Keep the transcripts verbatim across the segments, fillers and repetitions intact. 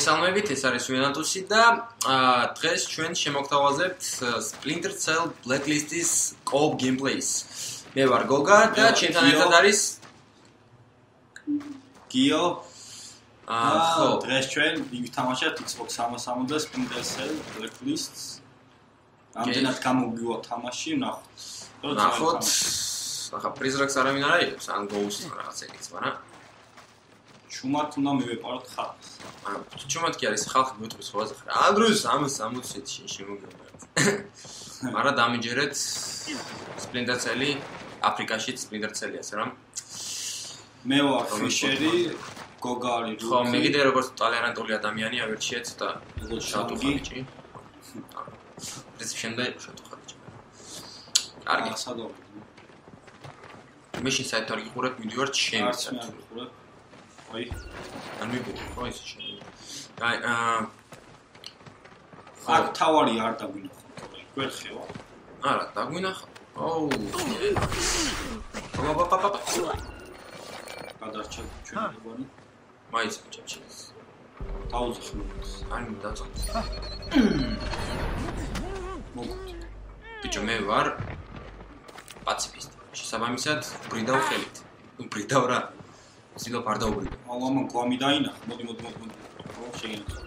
მოგესალმებით, ეს არის ვენატუსი და დღეს ჩვენ შემოგთავაზებთ Splinter Cell Blacklist-ის co-op gameplays. მე ვარ გოგა და ჩემთან ერთად არის გიო. აა ხო, დღეს ჩვენ ვიგთამაშებთ Xbox სამას სამოცდა Splinter Cell Blacklist-ს. ამდენად გამოგივა თამაში, ნახოთ. ნახოთ. ახლა პრიზრაკს არავინ არ აიღებს, ან Ghost რაღაც ეკითხება რა. ჩუმად უნდა მივეპაროთ ხალხს. აა, ჩუმად კი არის ხალხი YouTube-ის ხოაზე ხარ. ამ დროს სამას სამოცდაათში შემოგიყვანეთ. მაგრამ დამიჯერეთ Splinter Cell-ი აფრიკაში Splinter Cell-ი ასე რა. მე ვარ ფიშერი, გოგა არის. ხო, მე კიდე როგორც ტალერანტული ადამიანი ავერჩიეთ და შავტუხაჭი. ეს შემდეგ შავტუხაჭი. კარგი, სადო. მე შენ საერთოდ არ გიყურებ, მიდივარ ჩემი საერთოდ. აი, არ მიგუყურებ, ხო ის შენ. აი, აა აქ თავარი არ დაგვინახო, გვერხევა. არა, დაგვინახა. ოუ. აბა, აბა, აბა. გადარჩა ჩვენ გონი. მაიც ჩაჩეს. დაუძახმოთ. არ მიდაწონს. მოგოთ. ბიჭო, მე ვარ პაციფისტი. შესაბამისად, ბრიდავ ხელით. ნუ ბრიდავ რა. ზილო არ დაუბრიდო. ალამა გვამი დაინახ. მოდი, მოდი, მოდი, მოდი. ხო, შეგინახე.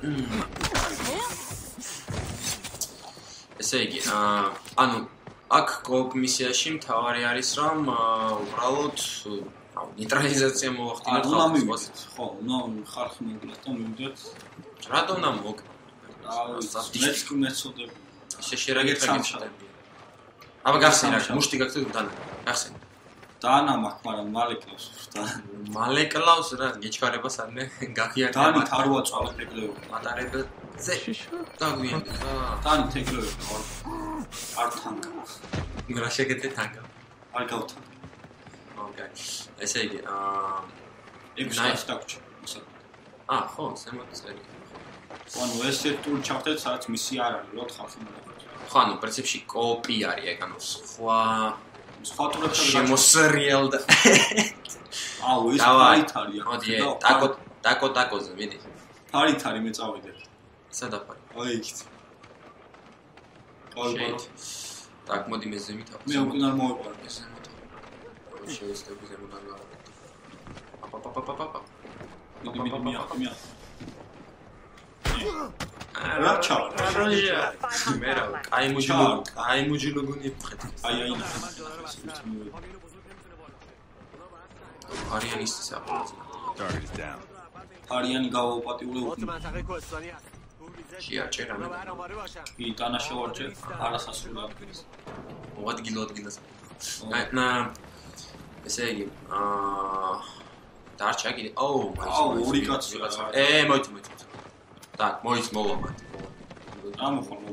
ესე იგი, აა, ანუ აქ co-op მისიაში მთავარი არის რომ უბრალოდ ნეიტრალიზაცია მოვახდინოთ ხალხს. ხო, უნდა ხალხი მოვიდეთ და მივიდეთ. რატომ უნდა მოგ? მეც კი მეცოდები. ესე შეგერაგეთ. აბა გახსენ რა, მუშტი გაქვს და გახსენ. დანა მაქვს, მაგრამ მალე კლავს და მალე კლავს რა, გეჩქარებას არ მე გაქიარდა. დანი თარვა წვალე ეგლეო. მატარებელზე. დაგვიანდა. დანი ეგლეო. არ თანკა. რა შეგეთე თანკა. არ გავთან. ოკეი. ესე იგი, აა ექვსი დაგჭი. აა, ხო, ზემოწერი. ანუ ეს ერთული ჩავხდეთ, სადაც მისი არ არის, რა ხალხი უნდა. ხო, ანუ პრინციპში co-op-ი არის, ეგ ანუ სხვა სხვა ტურებთან შემოსერიალ და აუ ეს ფარით არის. მოდი, ტაკო, ტაკო, ტაკოზე მიდი. ფარით არის მე წავიდეთ. სადა ფარი? აი იქით. აი, так, მოდი მე ზემით ავ. მე უკვე არ მოვეყარ ეს ზემოთ. შეიძლება ზემოთ არ გავაკეთო. აპა, აპა, აპა, აპა. მიდი, მიდი, მია, მია. რა ჩავ? მე რა, კაი მუჯილო, კაი მუჯილო გონი ფხეთ. აი აი. არიანის საფრთხე. Target is down. არიანი გავაუპატიულე უკვე. შეაჭერა მე. კი, დანაშე ვარჯე, არასასრულად. მოადგილო ადგილას. აი, ნა ესე იგი, აა დარჩა კიდე. აუ, აუ, ორი კაცი. ე, მოიწ, მოიწ. Так, მოიც მოვამატ. ამოხონო.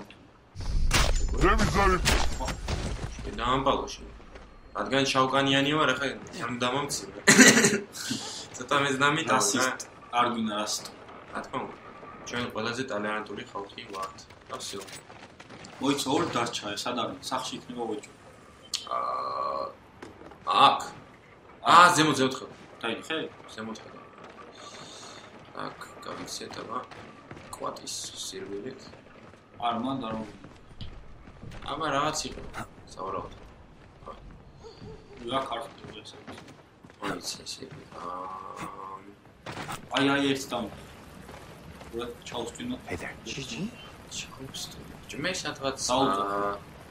დამბალოში. რადგან შავკანიანი ვარ, ახლა ამ დამამცირე. ცოტა მეც დამიტასი. არ გინდა რასტ. რა თქმა უნდა. ჩვენ ყველაზე ტალერანტული ხალხი ვართ. ასეო. მოიც ორ დარჩა, სად არის? სახში იქნება ვეჭო. აა აქ. აა, ზემოთ ზემოთ ხე. დაიხე? ზემოთ ხე. так, გავიცეთება. კვატის სერვერით. არ მან და რომ აბა რაღაც იყო. საუბრობთ. რა ქართული ეს. აი ესე. აა აი აი ეს დამ. რა ჩაუსტინო. Hey there. ჯიჯი. ჩაუსტინო. მე სადღაც აა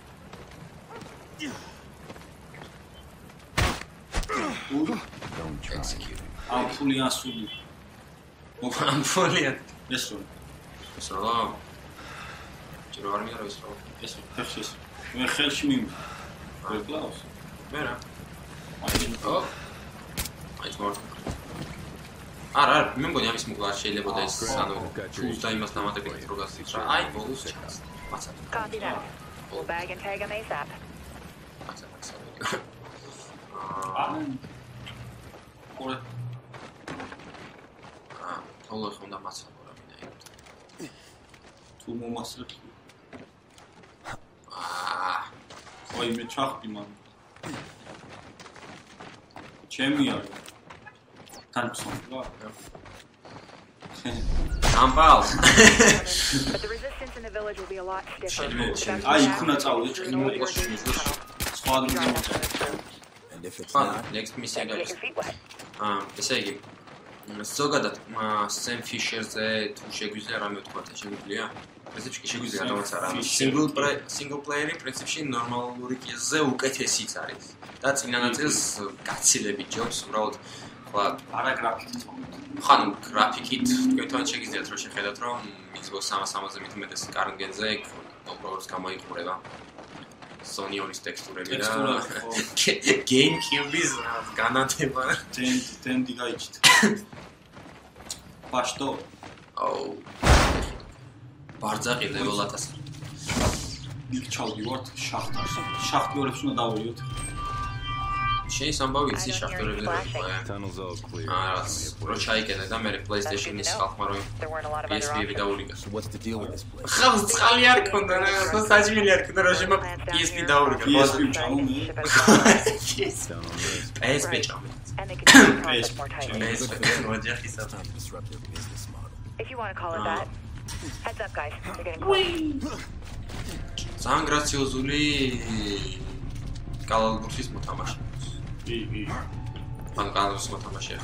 Don't try. ამ ფულიან სული. მოგან ფოლიან. ეს რო ეს რა? ჯერ არ მინდა ის რა. ეს ფეხშის. მე ხელში მივ. ვერ კლავს. მე რა. აი ო. აი თორ. არა, არა, მე მგონი ამის მოკლა შეიძლება და ეს ანუ თულს და იმას დამატებით რო გასცით რა. აი ბოლოს ჩანს. მაცად. Copy that. Pull bag and tag him ASAP. მაცად, მაცად. აა ორე აა, თოლო ხონდა მაცად რა მინდა. თუ მომასრებ. აა, ой, მე ჩახდი მან. ჩემი არის. თან ცოტა. Sampal. But the resistance in the village will be a lot stiffer. აი იქ უნდა წავიდე ჭრინმოყოს სხვა ადგილზე And if it's Fun. not, Next mission Get guys. your feet wet. აა, ესე იგი. ზოგადად Sam Fisher-ზე თუ შეგვიძლია რამე ვთქვათ, შეგვიძლია? პრინციპში კი შეგვიძლია რამაც არა. Single player, single player-ი პრინციპში ნორმალური კილზე უკეთესიც არის. და წინა ნაწილს გაცილებით ჯობს, უბრალოდ ხლა არა გრაფიკით მომენტ. ხან გრაფიკით თქვენთან შეგიძლიათ რომ შეხედათ რომ Xbox სამას სამოცდაზე მეტი კარგენზე უბრალოდ გამოიყურება Sony-ის ტექსტურები და GameCube-ის განათება. დენ დენდი გაიჭით. პაშტო. აუ. ბარძაყი level ათასი. იქ ჩავდივართ შახტარს. შახტიორებს უნდა დავერიოთ. შეის ამბავი იცი შახტიორები და tunnel's all clear. აა, რო ჩაიკეტე და მე PlayStation-ის ხალხმა რომ There weren't a lot of P other S P-ები options. დაურიგა. So what's the deal with this place? ხალხს წყალი არ ქონდა რა, საჭმელი არ ქონდა რა შემა P S P დაურიგა. P S P ჩამო მე. Down on this. P S P ჩამე. And they could keep the process more tight. P S P მოჯახისა. Time to disrupt their business model. If you want to call it that. Heads up, guys. They're getting close. ძალიან გრაციოზული კალალბურთის მოთამაშე. ი ი. ან კალალბურთის მოთამაშეა.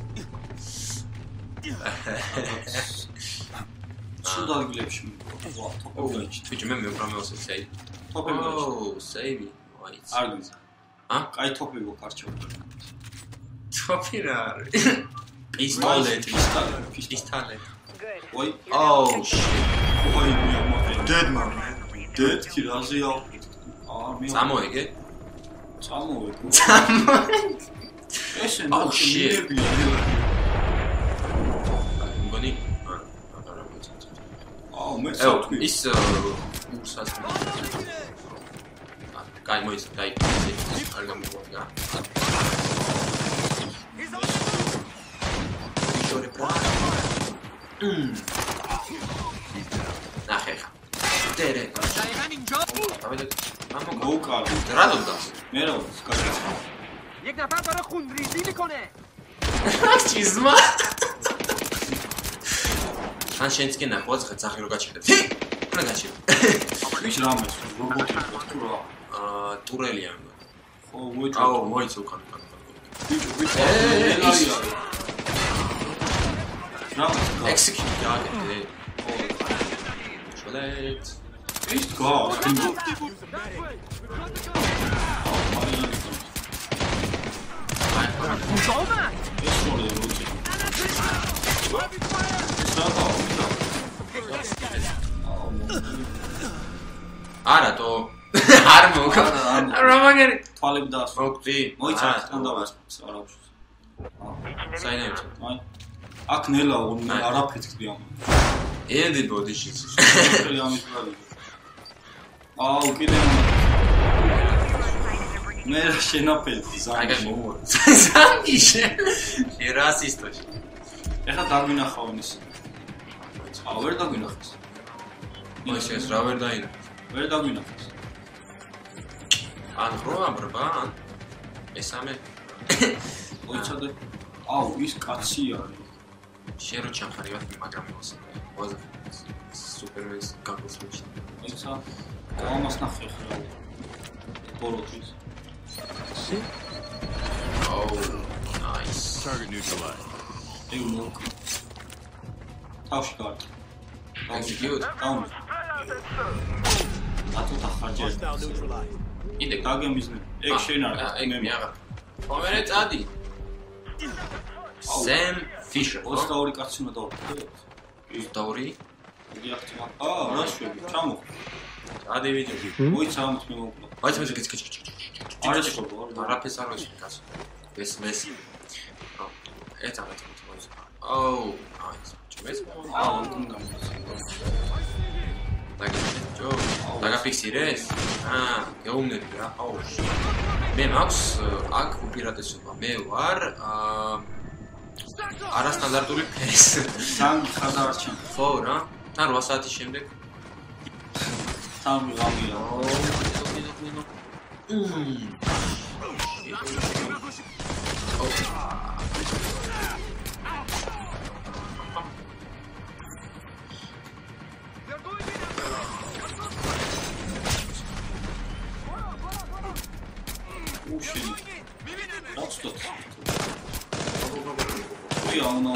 სულ ადგილებში მიყვა. ტოპები გაიჭით. ბიჭი მე მეუბრამეოსე სეი. ტოპები გაიჭით. ო, სეივი. ვაიც. არ გიზა. ა? კაი ტოპები გოქარჩევდა. თოფი რა არის? პისტოლეტი. პისტოლეტი. პისტოლეტი. Good. ой. Oh shit. ой, მე ამოხე. dead man. dead კი რაზე ავყით. აა მე წამოიგე? წამოვედი. წამოიგე. ესე Oh, shit. მგონი? აა მე ე, სათქვი. ის ურსას. კაი მოიც, კაი. არ გამოვიდა. შორი პრა. მმ. ნახე. ტერე. ავიდე. მამო. მოუკავი. რა დონდა? მე რა ვსკაჭა. یک نفر داره خونریزی میکنه. چیزما من شنت که نخواست خیلی سخی رو گاچیده اونو گاچیده ის რამეს რობოტი თუ რა. აა ტურელი ამ ხო მოიწ. აუ მოიც უკან უკან ბიჭო ბიჭო. რამეს გა. ექსეკიუტ გააკეთე შოლეთ ის გა. کجا اومد؟ ეს ხორი როჭი. სადა. არა თო არ მოგა რა მაგარი თვალები დაასვა. მოგწი მოიცა თან დავას არავის. საინაირად აი აქ ნელა უნდა არაფერს ხდი ამ. ენდი ბოდიში ხელი ამის ბარი. აუ კიდე მე რა შენაფერდი აგა ზამში. მოუ ზამში ერასისტოში ეხლა დაგვინახავენ ის. აუ ვერ დაგვინახეს. მოიცა ეს რა ვერ დაინა ვერ დაგვინახეს. ან რო ამბრბა ან ესამე მოიცადე. აუ ის კაცი არის. შენ რო ჩამხარივად მაგრამ მოსა მოაზ სუპერვეს გაგოსმიჩი მოიცა. ამას ნახე ხა. ბოლოთვის. Oh, nice. Target neutralized. ეგ მოკ. თავში გაარტ. Execute. დაუნ. ათო თახარჯე. იდე დაგემიზნე. ეგ შენ არ ეგ მე აღარ. მომერე წადი. Sam Fisher. ოცდაორი კაცი უნდა დავყიდე. ოცდაორი? იგი ახლა. აა, რა შვები? ჩამო. წადი ვიდეო. მოიცა ამით მე მოკლა. ვაიც მე კიც კიც კიც. არის ხოლმე. არაფერს არ ვიცი კაც. ეს მეს. აუ, ეცა მე თვითონ მოიცა. აუ, nice. ჩმეს აა, უნდა დაგიჯო. დაგაფიქსირეს? აა, გეუბნები რა. აუ. მე მაქვს აქ უპირატესობა. მე ვარ აა არასტანდარტული ფეს. სამი ხადარჩი. ხო რა? თან რვა საათის შემდეგ. სამი ღამეა. უშენ. რაცდოთ. ой, აუნა.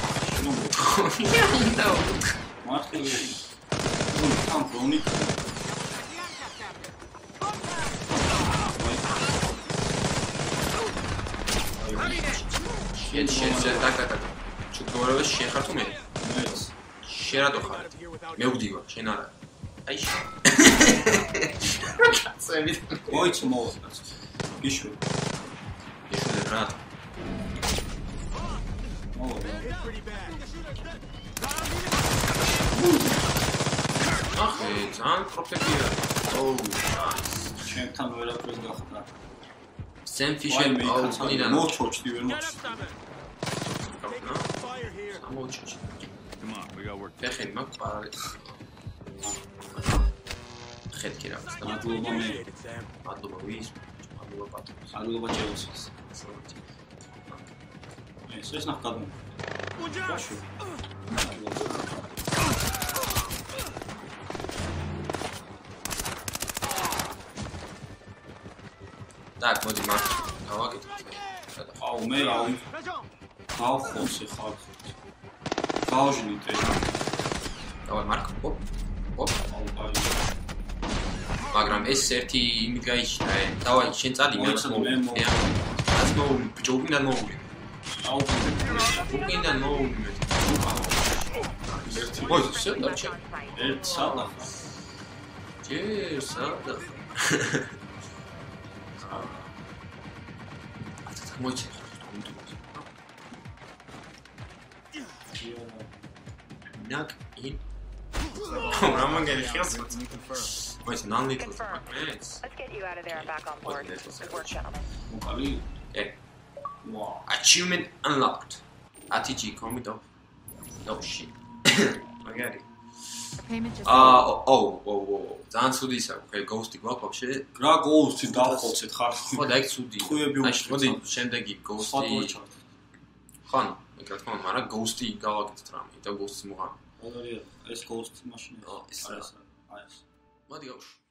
უნდა მართლა. ნუ თან პრონი. შენ შენ ზედაკატა. ჩუქორებს შეხარ თუ მე? მეც. შერადო ხარ. მე ვდივარ, შენ არა. აი შენ. წევი. მოიცო მოვას. იშო. იშო რა. ახე, ძალიან პროფესია. ოუ, ჩემთან ვერაფერს გახდა. სემ ფიშერ აუწნიდან მოჩოჩდი ვერ მოჩოჩდი. ამოჩოჩდი. Come on, we got work. ფეხი მაქვს პარალელი. ხეთკი რა. მადლობა მე. მადლობა ვის? მადლობა პატრონს. მადლობა ჯეუსის. ეს ეს ნახკადმო. ბაშო. так, მოდი მაგ გავაკეთოთ. აუ მე რავი. გავხოსე ხარ. გავჟნით ეს. დავარ მარკ. ოპ. ოპ. აუ აი. მაგრამ ეს ერთი იმით გაიჩნდა. დავაი შენ წადი მე მოვ. ას მოვ ჯოგინან მოვ. აუ ჯოგინან მოვ. ერთი მოი შედარჩა. ერთ სადა. ჯე სადა. მოიჩე. ნაკ ინ. რამან გერიხიას. მოიჩე ნანლიტოს. Let's get you out of there and back on board. Good work, gentlemen. მოკალი. ე. Wow. Achievement unlocked. ათი ჯი კომიტო. Oh shit. მაგარი. Payment just აა ო ო ო ძალიან ცუდი ისა, okay, ghost-ი გვაქვს вообще. რა ghost-ი დავხოცეთ ხარ? ხო და ეგ ცუდი. აი მოდი შემდეგი ghost-ი. ხან, ეგ რა თქმა უნდა, მაგრამ ghost-ი გავაკეთეთ რამე და ghost-ი მოღან. ოღონდ ეს ghost-ი მაშინ. აა ეს აი ეს. მოდი გავშვ.